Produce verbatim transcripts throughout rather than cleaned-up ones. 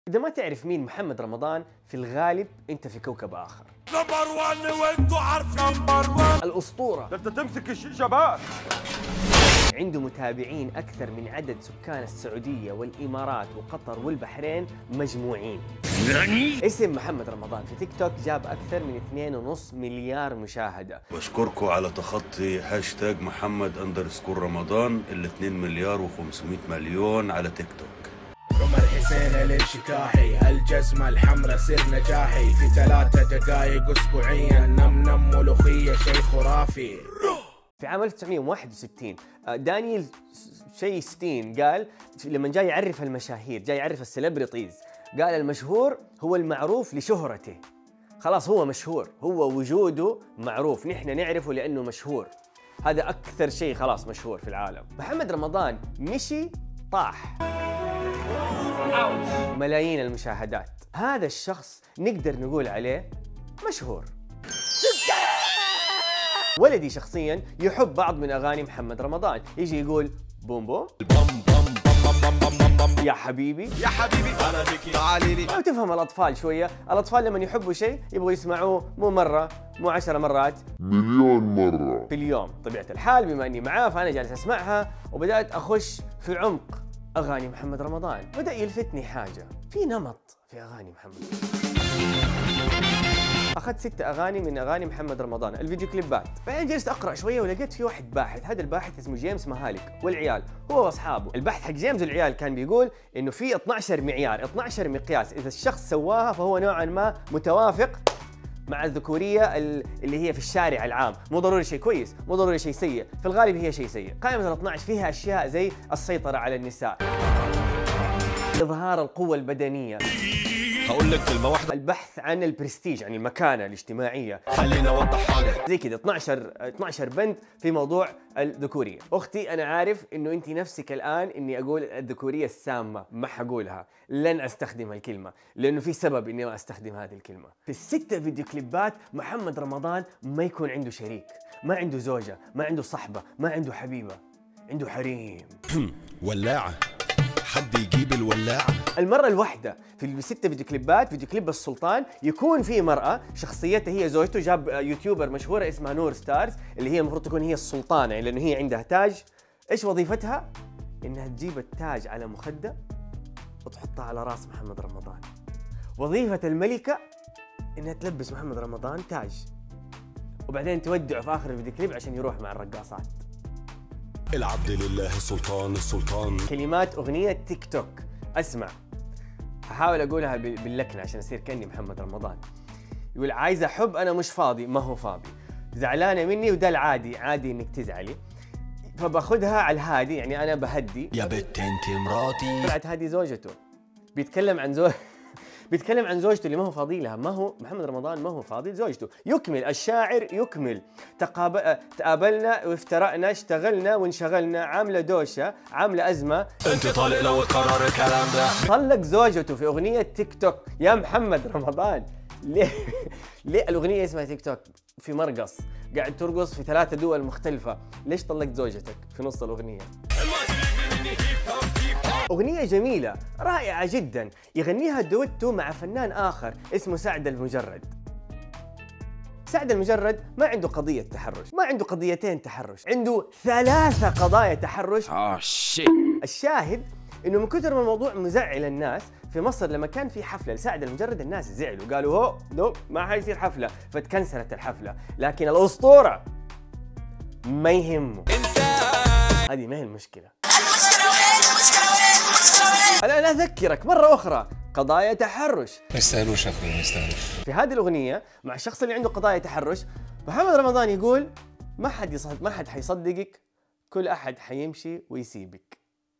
إذا ما تعرف مين محمد رمضان في الغالب أنت في كوكب آخر. نمبر وان وانتوا عارفين نمبر وان. الأسطورة. ده انت تمسك الشيشة بقى. عنده متابعين أكثر من عدد سكان السعودية والإمارات وقطر والبحرين مجموعين. ناني؟ اسم محمد رمضان في تيك توك جاب أكثر من اثنين ونص مليار مشاهدة. بشكركم على تخطي هاشتاج محمد اندرسكور رمضان ال اثنين مليار وخمسمائة مليون على تيك توك. عمر حسين الانشكاحي الجزمة الحمراء سر نجاحي في ثلاثة دقائق أسبوعيا نم نم ملوخية شيء خرافي. في عام ألف وتسعمائة وواحد وستين دانيال شي ستين قال لما جاي يعرف المشاهير، جاي يعرف السليبرتيز، قال المشهور هو المعروف لشهرته. خلاص هو مشهور، هو وجوده معروف، نحن نعرفه لأنه مشهور. هذا أكثر شيء خلاص مشهور في العالم. محمد رمضان مشي طاح ملايين المشاهدات. هذا الشخص نقدر نقول عليه مشهور. ولدي شخصيا يحب بعض من اغاني محمد رمضان، يجي يقول بوم بوم يا حبيبي يا حبيبي انا بك تعالي لي. أو تفهم الاطفال شويه، الاطفال لما يحبوا شيء يبغوا يسمعوه مو مره مو عشر مرات، مليون مرة في اليوم. طبيعه الحال بما اني معاه فانا جالس اسمعها وبدات اخش في عمق اغاني محمد رمضان. بدا يلفتني حاجه، في نمط في اغاني محمد. اخذت ست اغاني من اغاني محمد رمضان الفيديو كليبات، بعدين جلست اقرا شويه ولقيت في واحد باحث، هذا الباحث اسمه جيمس مهالك والعيال هو واصحابه. البحث حق جيمس والعيال كان بيقول انه في اثنعش معيار، اثنعش مقياس، اذا الشخص سواها فهو نوعا ما متوافق مع الذكوريه اللي هي في الشارع العام، مو ضروري شيء كويس، مو ضروري شيء سيء، في الغالب هي شيء سيء. قائمه ال اثنعش فيها اشياء زي السيطره على النساء، اظهار القوه البدنيه، هقول لك كلمة واحدة، البحث عن البرستيج، عن المكانة الاجتماعية، خليني اوضح حاجة زي كذا اثنعش اثنعش بند في موضوع الذكورية. اختي انا عارف انه انت نفسك الان اني اقول الذكورية السامة، ما حقولها، لن استخدم الكلمة لانه في سبب اني ما استخدم هذه الكلمة. في الستة فيديو كليبات محمد رمضان ما يكون عنده شريك، ما عنده زوجة، ما عنده صحبة، ما عنده حبيبة، عنده حريم. ولاعة، حد يجيب الولاعة. المرة الواحدة في الستة فيديو كليبات، فيديو كليب السلطان يكون في مرأة شخصيتها هي زوجته، جاب يوتيوبر مشهورة اسمها نور ستارز اللي هي المفروض تكون هي السلطانة، يعني لأنه هي عندها تاج. إيش وظيفتها؟ إنها تجيب التاج على مخدة وتحطها على راس محمد رمضان. وظيفة الملكة إنها تلبس محمد رمضان تاج وبعدين تودعه في آخر الفيديو كليب عشان يروح مع الرقاصات. العبد لله السلطان السلطان. كلمات أغنية تيك توك، أسمع، هحاول أقولها باللكنة عشان أصير كأني محمد رمضان. يقول عايز أحب أنا مش فاضي، ما هو فاضي، زعلانة مني وده العادي، عادي إنك تزعلي، فباخذها على الهادي، يعني أنا بهدي. يا بنت انت مراتي. طلعت هذه زوجته، بيتكلم عن زوج بيتكلم عن زوجته اللي ما هو فاضي لها. ما هو محمد رمضان ما هو فاضي لزوجته. يكمل الشاعر يكمل، تقاب... تقابلنا وافترقنا، اشتغلنا وانشغلنا، عامله دوشه، عامله ازمه، انت طالق لو قرر الكلام ده. طلق زوجته في اغنيه تيك توك. يا محمد رمضان ليه ليه الاغنيه اسمها تيك توك؟ في مرقص قاعد ترقص في ثلاثه دول مختلفه، ليش طلقت زوجتك في نص الاغنيه؟ أغنية جميلة رائعة جدا، يغنيها دويتو مع فنان آخر اسمه سعد المجرد. سعد المجرد ما عنده قضية تحرش، ما عنده قضيتين تحرش، عنده ثلاثة قضايا تحرش. اه شيت. الشاهد إنه من كثر ما الموضوع مزعل الناس، في مصر لما كان في حفلة لسعد المجرد الناس زعلوا، قالوا هو نو ما حيصير حفلة، فتكنسلت الحفلة. لكن الأسطورة ما يهمه، هذه ما هي المشكلة. الآن أذكرك مرة أخرى، قضايا تحرش ما يستاهلوش يا اخوي، ما يستاهلوش. في هذه الأغنية مع الشخص اللي عنده قضايا تحرش، محمد رمضان يقول ما حد يصدق، ما حد حيصدقك، كل أحد حيمشي ويسيبك.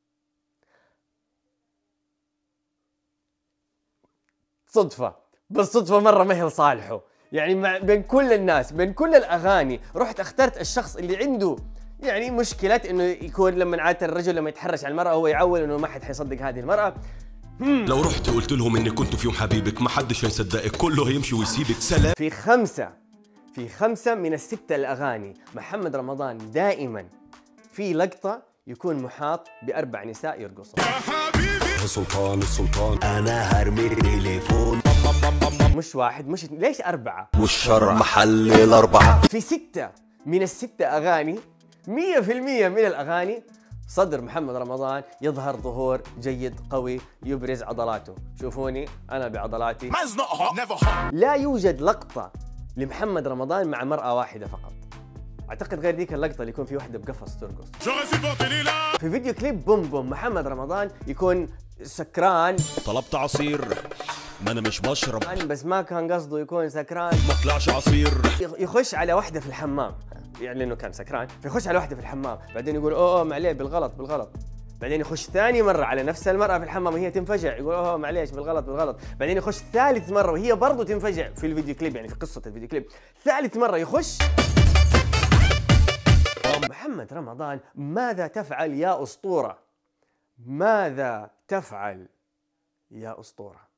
صدفة، بس صدفة مرة ما هي لصالحه، يعني مع بين كل الناس، بين كل الأغاني رحت اخترت الشخص اللي عنده يعني مشكلة انه يكون لما عادة الرجل لما يتحرش على المرأة هو يعول انه ما حد حيصدق هذه المرأة. لو رحت قلت لهم اني كنت في يوم حبيبك ما حدش هيصدقك، كله هيمشي ويسيبك. سلام. في خمسة في خمسة من الستة الأغاني محمد رمضان دائما في لقطة يكون محاط بأربع نساء يرقصوا. يا حبيبي سلطان السلطان. انا هرمي التليفون. مش واحد مش اتنين. ليش أربعة؟ والشرع محل الأربعة. في ستة من الستة أغاني مية في المية من الأغاني صدر محمد رمضان يظهر ظهور جيد قوي يبرز عضلاته. شوفوني أنا بعضلاتي. لا يوجد لقطة لمحمد رمضان مع مرأة واحدة فقط. أعتقد غير ذيك اللقطة اللي يكون في واحدة بقفص ترقص. في فيديو كليب بوم بوم محمد رمضان يكون سكران. طلبت عصير ما انا مش بشرب بس ما كان قصده يكون سكران. ما طلعش عصير. يخش على واحدة في الحمام يعني انه كان سكران، فيخش على واحدة في الحمام، بعدين يقول اوه اوه معليه بالغلط بالغلط، بعدين يخش ثاني مرة على نفس المرأة في الحمام وهي تنفجع، يقول اوه معليش بالغلط بالغلط، بعدين يخش ثالث مرة وهي برضه تنفجع في الفيديو كليب، يعني في قصة الفيديو كليب، ثالث مرة يخش. محمد رمضان ماذا تفعل يا أسطورة؟ ماذا تفعل يا أسطورة؟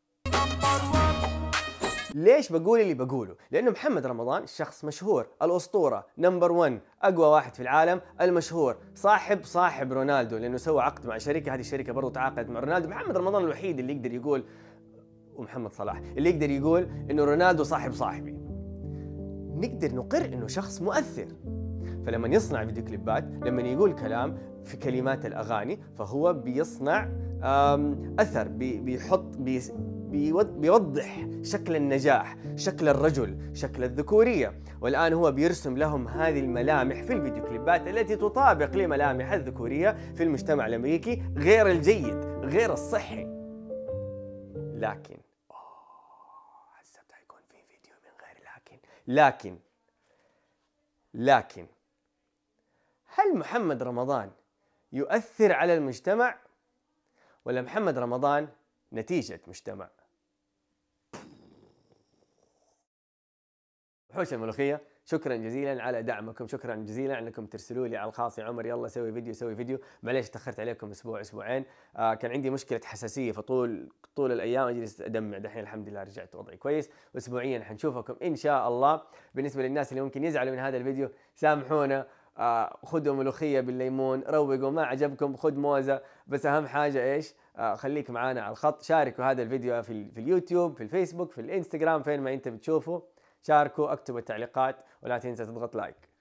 ليش بقول اللي بقوله؟ لأنه محمد رمضان شخص مشهور، الأسطورة، نمبر ون، أقوى واحد في العالم، المشهور، صاحب صاحب رونالدو لأنه سوى عقد مع شركة، هذه الشركة برضو تعاقدت مع رونالدو. محمد رمضان الوحيد اللي يقدر يقول، ومحمد صلاح، اللي يقدر يقول إنه رونالدو صاحب صاحبي. نقدر نقر إنه شخص مؤثر. فلما يصنع فيديو كليبات، لما يقول كلام في كلمات الأغاني، فهو بيصنع أثر، بي بيحط بي بيوضح شكل النجاح، شكل الرجل، شكل الذكورية، والآن هو بيرسم لهم هذه الملامح في الفيديو كليبات التي تطابق لملامح الذكورية في المجتمع الأمريكي، غير الجيد، غير الصحي. لكن أوه حسبت حيكون في فيديو من غير لكن لكن لكن هل محمد رمضان يؤثر على المجتمع ولا محمد رمضان نتيجة مجتمع؟ وحوش الملوخية، شكرا جزيلا على دعمكم، شكرا جزيلا انكم ترسلوا لي على الخاص يا عمر يلا سوي فيديو سوي فيديو. معليش تاخرت عليكم اسبوع اسبوعين، آه كان عندي مشكلة حساسية فطول طول الايام اجلس ادمع، دحين الحمد لله رجعت وضعي كويس، واسبوعيا حنشوفكم ان شاء الله. بالنسبة للناس اللي ممكن يزعلوا من هذا الفيديو سامحونا، آه خذوا ملوخية بالليمون، روقوا، ما عجبكم خذ موزة، بس اهم حاجة ايش؟ آه خليك معانا على الخط، شاركوا هذا الفيديو في, في اليوتيوب، في الفيسبوك، في الانستغرام، فين ما انت بتشوفوا، شاركوا، اكتبوا التعليقات، ولا تنسى تضغط لايك.